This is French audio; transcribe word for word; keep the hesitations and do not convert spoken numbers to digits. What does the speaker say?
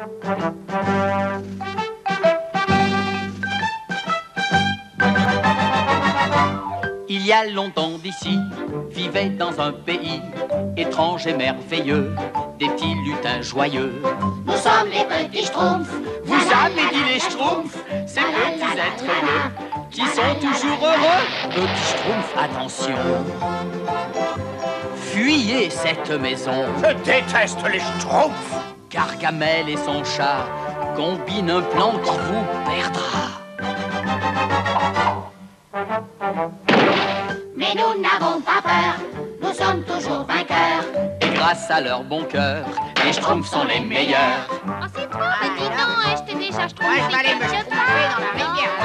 Il y a longtemps d'ici, vivait dans un pays étrange et merveilleux, des petits lutins joyeux. Nous sommes les petits Schtroumpfs. Vous avez dit les Schtroumpfs, ces petits êtres bleus qui sont toujours heureux. Petits Schtroumpfs, attention, fuyez cette maison. Je déteste les Schtroumpfs. Gargamel et son chat combinent un plan qui vous perdra. Mais nous n'avons pas peur, nous sommes toujours vainqueurs. Et grâce à leur bon cœur, les Schtroumpfs sont les meilleurs. Oh, c'est trop, mais dis donc, hein, je t'ai déjà Schtroumpf. Moi, je vais aller me Je tromper dans la rivière.